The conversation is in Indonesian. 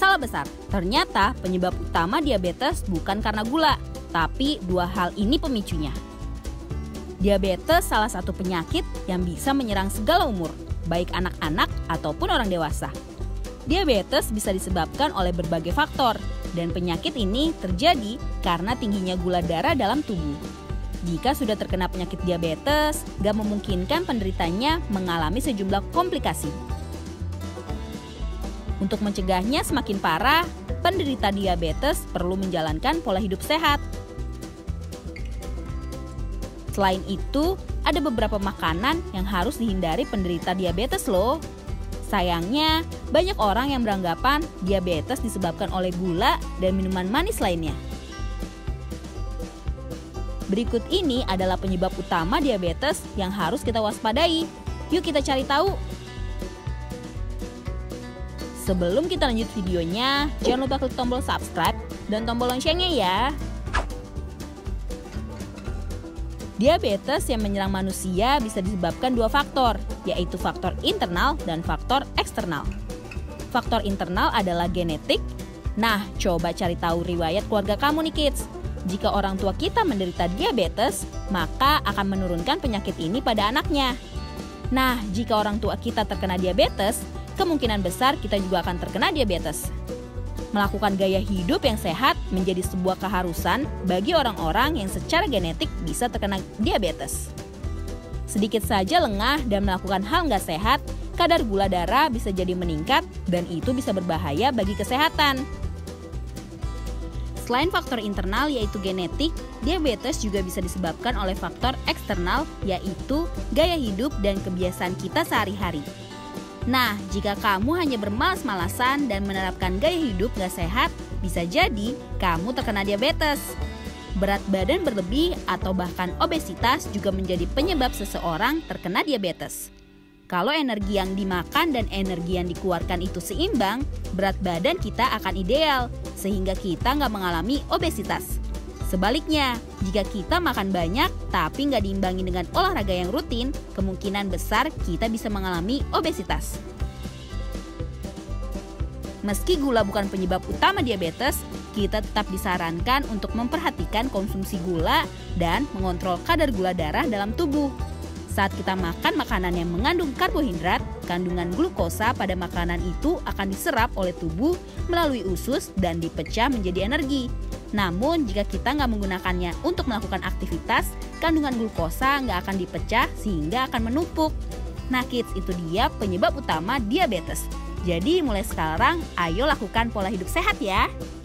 Salah besar. Ternyata penyebab utama diabetes bukan karena gula, tapi dua hal ini pemicunya. Diabetes salah satu penyakit yang bisa menyerang segala umur, baik anak-anak ataupun orang dewasa. Diabetes bisa disebabkan oleh berbagai faktor, dan penyakit ini terjadi karena tingginya gula darah dalam tubuh. Jika sudah terkena penyakit diabetes, gak memungkinkan penderitanya mengalami sejumlah komplikasi. Untuk mencegahnya semakin parah, penderita diabetes perlu menjalankan pola hidup sehat. Selain itu, ada beberapa makanan yang harus dihindari penderita diabetes loh. Sayangnya, banyak orang yang beranggapan diabetes disebabkan oleh gula dan minuman manis lainnya. Berikut ini adalah penyebab utama diabetes yang harus kita waspadai. Yuk kita cari tahu. Sebelum kita lanjut videonya, jangan lupa klik tombol subscribe dan tombol loncengnya ya. Diabetes yang menyerang manusia bisa disebabkan dua faktor, yaitu faktor internal dan faktor eksternal. Faktor internal adalah genetik. Nah, coba cari tahu riwayat keluarga kamu nih kids. Jika orang tua kita menderita diabetes, maka akan menurunkan penyakit ini pada anaknya. Nah, jika orang tua kita terkena diabetes, kemungkinan besar kita juga akan terkena diabetes. Melakukan gaya hidup yang sehat menjadi sebuah keharusan bagi orang-orang yang secara genetik bisa terkena diabetes. Sedikit saja lengah dan melakukan hal nggak sehat, kadar gula darah bisa jadi meningkat dan itu bisa berbahaya bagi kesehatan. Selain faktor internal yaitu genetik, diabetes juga bisa disebabkan oleh faktor eksternal yaitu gaya hidup dan kebiasaan kita sehari-hari. Nah, jika kamu hanya bermalas-malasan dan menerapkan gaya hidup gak sehat, bisa jadi kamu terkena diabetes. Berat badan berlebih atau bahkan obesitas juga menjadi penyebab seseorang terkena diabetes. Kalau energi yang dimakan dan energi yang dikeluarkan itu seimbang, berat badan kita akan ideal, sehingga kita nggak mengalami obesitas. Sebaliknya, jika kita makan banyak tapi nggak diimbangi dengan olahraga yang rutin, kemungkinan besar kita bisa mengalami obesitas. Meski gula bukan penyebab utama diabetes, kita tetap disarankan untuk memperhatikan konsumsi gula dan mengontrol kadar gula darah dalam tubuh. Saat kita makan makanan yang mengandung karbohidrat, kandungan glukosa pada makanan itu akan diserap oleh tubuh melalui usus dan dipecah menjadi energi. Namun, jika kita nggak menggunakannya untuk melakukan aktivitas, kandungan glukosa nggak akan dipecah sehingga akan menumpuk. Nah kids, itu dia penyebab utama diabetes. Jadi mulai sekarang, ayo lakukan pola hidup sehat ya.